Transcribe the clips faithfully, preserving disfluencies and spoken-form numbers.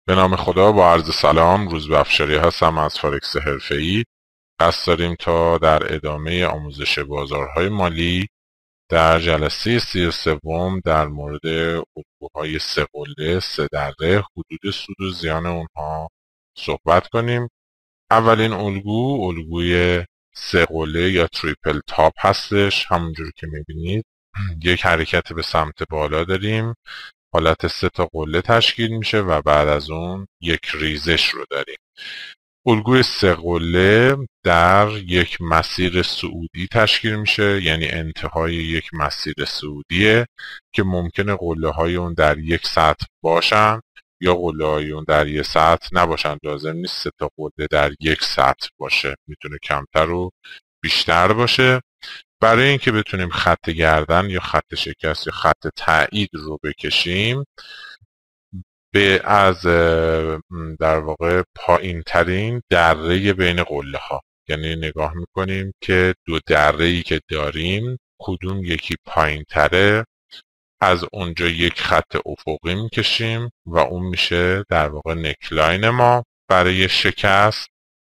به نام خدا، با عرض سلام. روزبه افشاری هستم از فارکس حرفه‌ای. قصد داریم تا در ادامه آموزش بازارهای مالی در جلسه سی و سوم در مورد الگوهای سه قله، سه دره، حدود سود و زیان اونها صحبت کنیم. اولین الگو الگوی سه قله یا تریپل تاپ هستش. همونجور که میبینید یک حرکت به سمت بالا داریم، حالت سه تا قله تشکیل میشه و بعد از اون یک ریزش رو داریم. الگوی سه قله در یک مسیر صعودی تشکیل میشه، یعنی انتهای یک مسیر صعودیه که ممکنه قله های اون در یک سطح باشن یا قله های اون در یک سطح نباشن. لازم نیست سه تا قله در یک سطح باشه، میتونه کمتر و بیشتر باشه. برای اینکه بتونیم خط گردن یا خط شکست یا خط تایید رو بکشیم، به از در واقع پایین ترین دره بین قله ها، یعنی نگاه میکنیم که دو دره ای که داریم کدوم یکی پایین تره، از اونجا یک خط افقی میکشیم و اون میشه در واقع نکلاین ما برای شکست.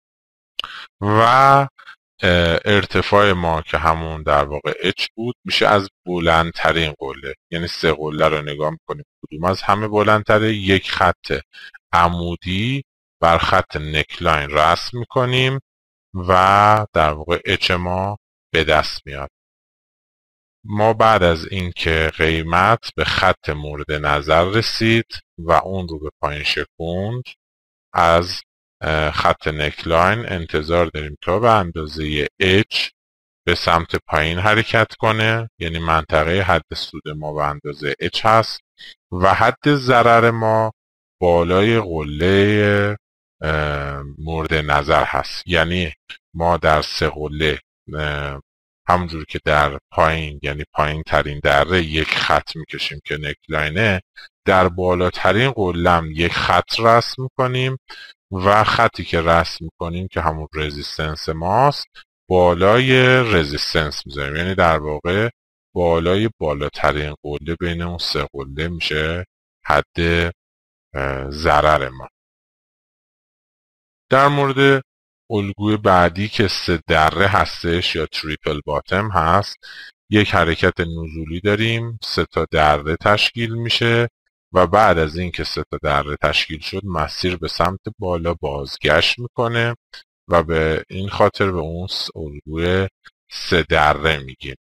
و ارتفاع ما که همون در واقع اچ بود میشه از بلندترین قله، یعنی سه قله رو نگاه میکنیم کدوم از همه بلندتره، یک خط عمودی بر خط نکلاین رسم میکنیم و در واقع اچ ما به دست میاد. ما بعد از اینکه قیمت به خط مورد نظر رسید و اون رو به پایین شکوند، از خط نکلاین انتظار داریم تا به اندازه H به سمت پایین حرکت کنه، یعنی منطقه حد سود ما به اندازه H هست و حد ضرر ما بالای قله مورد نظر هست. یعنی ما در سه قله همونجور که در پایین، یعنی پایین ترین دره یک خط میکشیم که نکلاینه، در بالاترین قلم یک خط رسم میکنیم و خطی که رسم میکنیم که همون رزیستنس ماست بالای رزیستنس میذاریم، یعنی در واقع بالای بالاترین قله بین اون سه قله میشه حد ضرر ما. در مورد الگوی بعدی که سه دره هستش یا تریپل باتم هست، یک حرکت نزولی داریم، سه تا دره تشکیل میشه و بعد از این که سه تا دره تشکیل شد مسیر به سمت بالا بازگشت میکنه و به این خاطر به اون الگوی سه دره میگیم.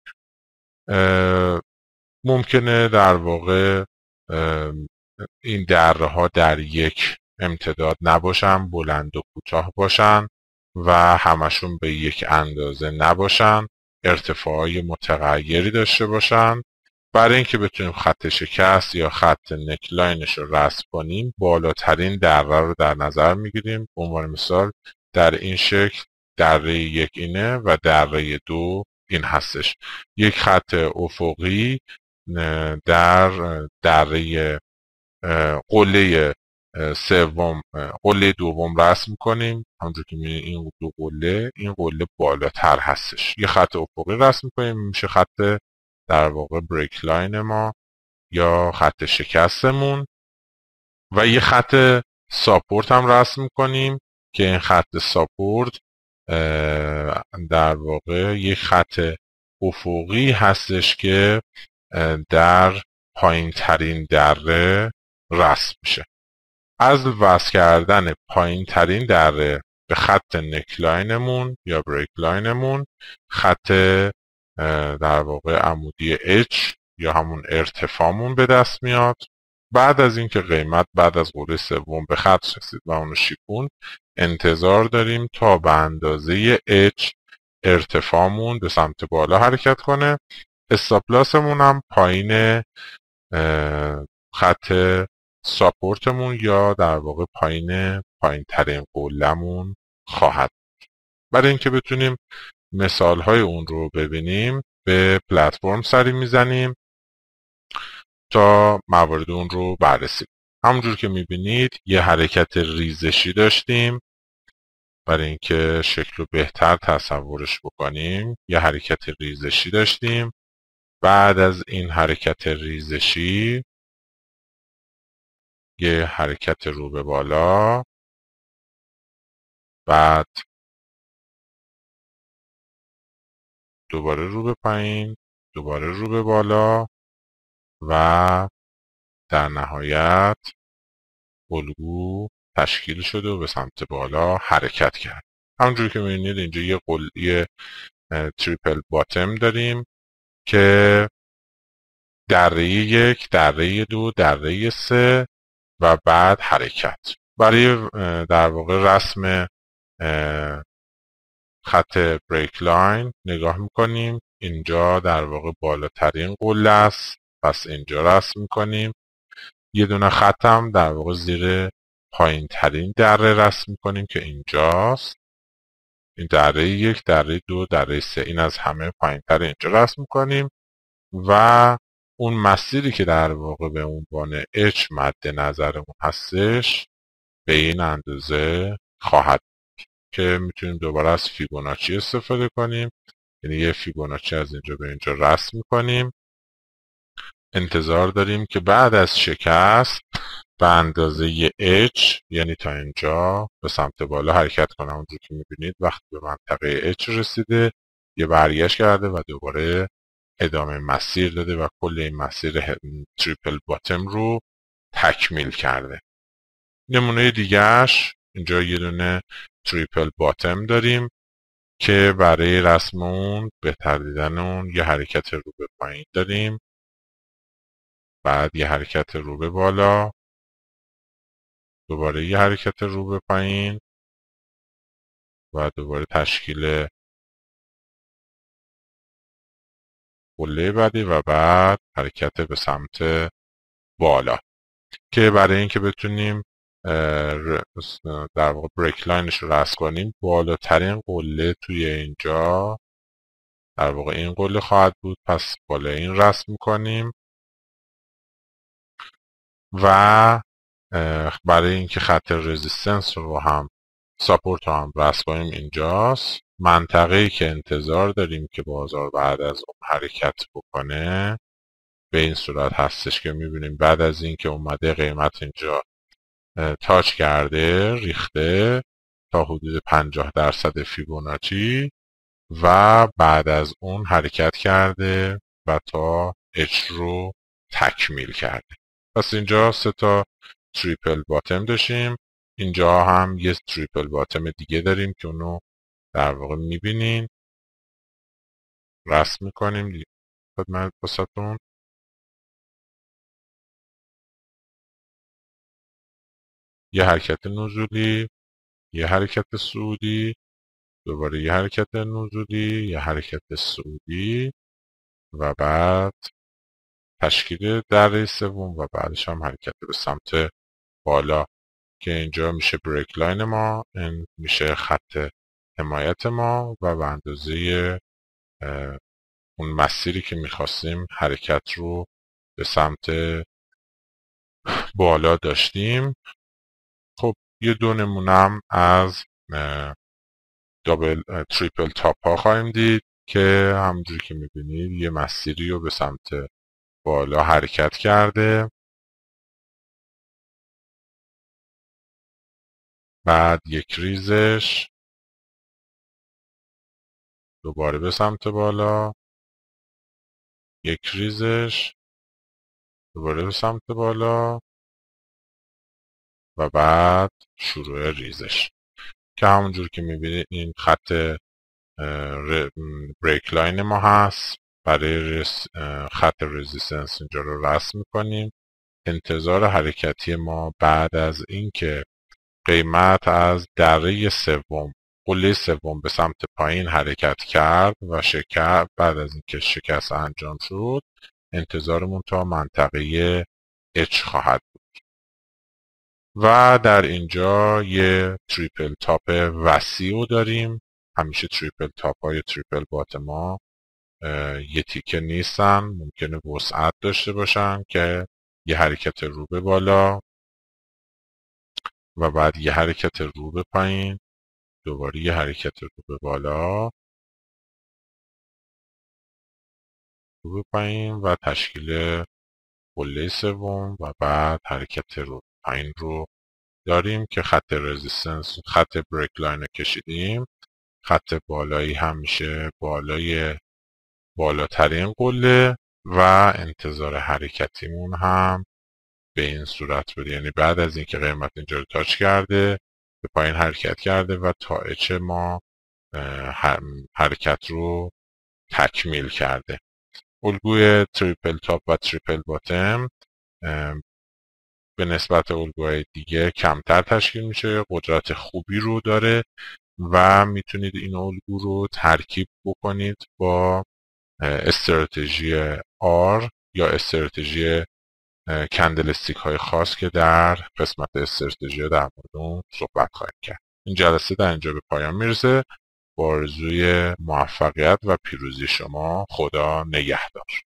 ممکنه در واقع این دره ها در یک امتداد نباشن، بلند و کوتاه باشن و همشون به یک اندازه نباشن، ارتفاعی متغیری داشته باشن. برای اینکه بتونیم خط شکست یا خط نکلاینش رو رسم کنیم، بالاترین دره رو در نظر میگیریم. به عنوان مثال در این شکل دره یک اینه و دره دو این هستش. یک خط افقی در دره قله سوم قله دوم رسم کنیم. همونجور که می‌بینید این دو قله، این قله بالاتر هستش. یه خط افقی رسم کنیم، میشه خط در واقع بریک لاین ما یا خط شکستمون. و یه خط ساپورت هم رسم کنیم که این خط ساپورت در واقع یک خط افقی هستش که در پایین ترین دره رسم میشه. از وصل کردن پایین ترین دره به خط نکلاینمون یا بریک لاینمون، خط در واقع عمودی H یا همون ارتفاعمون به دست میاد. بعد از اینکه قیمت بعد از قله سوم به خط رسید و اونو شکوند، انتظار داریم تا به اندازه H ارتفاعمون به سمت بالا حرکت کنه. استاپلاسمون هم پایین خط ساپورتمون یا در واقع پایین پایین ترین قله‌مون خواهد. برای اینکه بتونیم مثال های اون رو ببینیم، به پلتفرم سری میزنیم تا موارد اون رو بررسی کنیم. همونجور که میبینید یه حرکت ریزشی داشتیم. برای اینکه شکل رو بهتر تصورش بکنیم، یه حرکت ریزشی داشتیم. بعد از این حرکت ریزشی یه حرکت رو به بالا، بعد دوباره رو به پایین، دوباره رو به بالا و در نهایت الگو تشکیل شده و به سمت بالا حرکت کرد. همونجوری که می‌بینید اینجا یه قلعه تریپل باتم داریم که دره یک، دره دو، دره سه و بعد حرکت. برای در واقع رسم خط بریک لاین نگاه میکنیم. اینجا در واقع بالاترین قله است، پس اینجا رسم میکنیم. یه دونه خط هم در واقع زیر پایین ترین دره رسم میکنیم که اینجاست. این دره یک، دره دو، دره سه، این از همه پایین تر اینجا رسم میکنیم و اون مسیری که در واقع به عنوان H مد نظرمون هستش به این اندازه خواهد که میتونیم دوباره از فیبوناچی استفاده کنیم. یعنی یه فیبوناچی از اینجا به اینجا رسم میکنیم. انتظار داریم که بعد از شکست به اندازه H، یعنی تا اینجا، به سمت بالا حرکت کنه. اونجور که میبینید وقتی به منطقه H رسیده یه برگشت کرده و دوباره ادامه مسیر داده و کل این مسیر تریپل باتم رو تکمیل کرده. نمونه دیگهش اینجا یه دونه تریپل باتم داریم که برای رسم اون بهتر دیدن اون یه حرکت رو به پایین داریم، بعد یه حرکت رو به بالا، دوباره یه حرکت رو به پایین و دوباره تشکیل قله بعدی و بعد حرکت به سمت بالا که برای اینکه بتونیم در واقع بریک لاینش رو رسم کنیم بالاترین قله توی اینجا در واقع این قله خواهد بود. پس بالا این رسم کنیم و برای اینکه خط رزیستنس رو هم ساپورت رو هم رسم کنیم اینجاست. منطقه‌ای که انتظار داریم که بازار بعد از اون حرکت بکنه به این صورت هستش که میبینیم بعد از اینکه اومده قیمت اینجا تاچ کرده، ریخته تا حدود پنجاه درصد فیبوناچی و بعد از اون حرکت کرده و تا H رو تکمیل کرده. پس اینجا سه تا تریپل باتم داشتیم. اینجا هم یه تریپل باتم دیگه داریم که اونو در واقع میبینین رسم میکنیم خدمت واسهتون. یه حرکت نزولی، یه حرکت صعودی، دوباره یه حرکت نزولی، یه حرکت صعودی و بعد تشکیل دره سوم و بعدش هم حرکت به سمت بالا که اینجا میشه بریک لاین ما، این میشه خط حمایت ما و به اندازه اون مسیری که میخواستیم حرکت رو به سمت بالا داشتیم. خب یه دو نمونم از دابل تریپل تاپ ها خواهیم دید که همونجوری که میبینید یه مسیری رو به سمت بالا حرکت کرده، بعد یک ریزش، دوباره به سمت بالا، یک ریزش، دوباره به سمت بالا و بعد شروع ریزش که همونجور که میبینید این خط بریک لاین ما هست. برای خط رزیستنس اینجا رو رسم میکنیم. انتظار حرکتی ما بعد از اینکه قیمت از دره سوم، قله سوم به سمت پایین حرکت کرد و شکست، بعد از اینکه شکست انجام شد انتظارمون تا منطقه H خواهد بود و در اینجا یه تریپل تاپ وسیع داریم. همیشه تریپل تاپ های تریپل باتم ها یه تیکه نیستن، ممکنه وسعت داشته باشن که یه حرکت رو به بالا و بعد یه حرکت رو به پایین، دوباره یه حرکت رو به بالا، رو به پایین و تشکیل قله سوم و بعد حرکت رو پایین رو داریم که خط رزیستنس، خط بریک لاین رو کشیدیم. خط بالایی هم میشه بالای بالاترین قله و انتظار حرکتیمون هم به این صورت بوده، یعنی بعد از اینکه قیمت اینجا رو تاچ کرده به پایین حرکت کرده و تا اچ ما حرکت رو تکمیل کرده. الگوی تریپل تاپ و تریپل باتم به نسبت الگوهای دیگه کمتر تشکیل میشه، قدرت خوبی رو داره و میتونید این الگو رو ترکیب بکنید با استراتژی آر یا استراتژی کندلستیک های خاص که در قسمت استراتژی در مورد اون صحبت خواهیم کرد. این جلسه در اینجا به پایان میرسه. با آرزوی موفقیت و پیروزی شما. خدا نگهدار.